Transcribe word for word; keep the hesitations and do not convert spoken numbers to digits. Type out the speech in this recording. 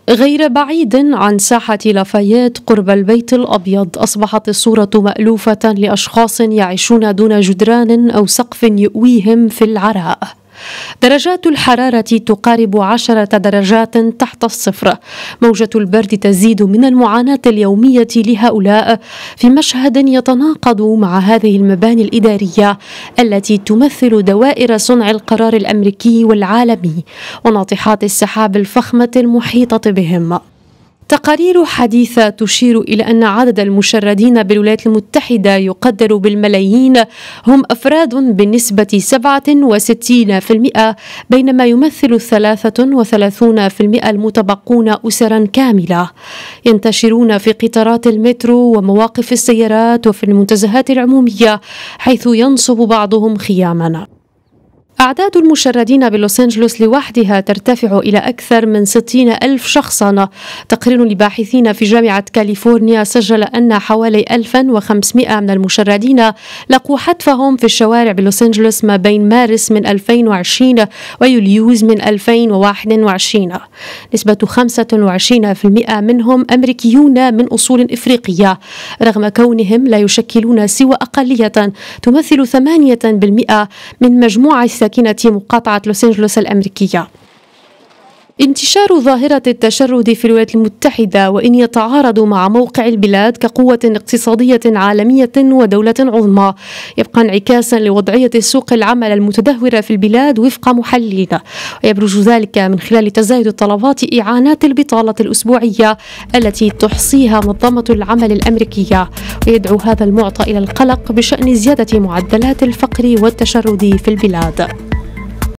غير بعيد عن ساحة لافاييت قرب البيت الأبيض أصبحت الصورة مألوفة لأشخاص يعيشون دون جدران أو سقف يؤويهم في العراء. درجات الحرارة تقارب عشرة درجات تحت الصفر. موجة البرد تزيد من المعاناة اليومية لهؤلاء في مشهد يتناقض مع هذه المباني الإدارية التي تمثل دوائر صنع القرار الأمريكي والعالمي وناطحات السحاب الفخمة المحيطة بهم. تقارير حديثة تشير إلى أن عدد المشردين بالولايات المتحدة يقدر بالملايين، هم أفراد بنسبة سبعة وستين بالمئة، بينما يمثل ثلاثة وثلاثين بالمئة المتبقون أسرا كاملة ينتشرون في قطارات المترو ومواقف السيارات وفي المنتزهات العمومية، حيث ينصب بعضهم خياما. أعداد المشردين بلوس أنجلوس لوحدها ترتفع إلى أكثر من ستين ألف شخصا. تقرير لباحثين في جامعة كاليفورنيا سجل أن حوالي ألف وخمسمئة من المشردين لقوا حتفهم في الشوارع بلوس أنجلوس ما بين مارس من ألفين وعشرين ويوليوز من ألفين وواحد وعشرين. نسبة خمسة وعشرين بالمئة منهم أمريكيون من أصول إفريقية، رغم كونهم لا يشكلون سوى أقلية تمثل ثمانية بالمئة من مجموع ساكنة مقاطعة لوس أنجلوس الأمريكية. انتشار ظاهرة التشرد في الولايات المتحدة وإن يتعارض مع موقع البلاد كقوة اقتصادية عالمية ودولة عظمى، يبقى انعكاسا لوضعية سوق العمل المتدهورة في البلاد وفق محللين، ويبرز ذلك من خلال تزايد طلبات إعانات البطالة الأسبوعية التي تحصيها منظمة العمل الأمريكية، ويدعو هذا المعطى إلى القلق بشأن زيادة معدلات الفقر والتشرد في البلاد.